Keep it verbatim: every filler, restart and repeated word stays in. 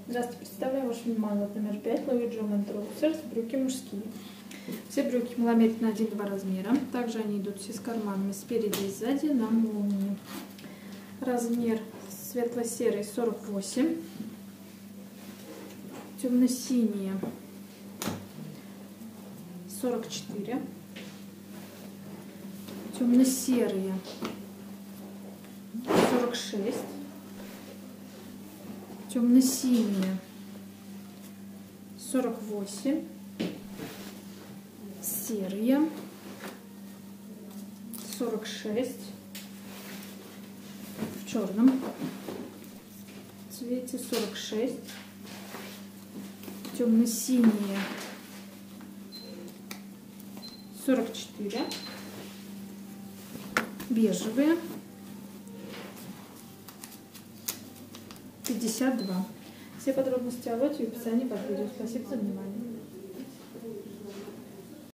Здравствуйте, представляю вашему вниманию лот номер пять Louis German Trousers, брюки мужские. Все брюки могла мерить на один-два размера. Также они идут все с карманами спереди и сзади на молнии. Размер светло-серый сорок восемь, темно-синие сорок четыре, темно-серые сорок шесть, темно-синие сорок восемь, серые сорок шесть, в черном цвете сорок шесть, темно-синие сорок четыре, бежевые пятьдесят два. Все подробности о лоте в описании под видео. Спасибо за внимание.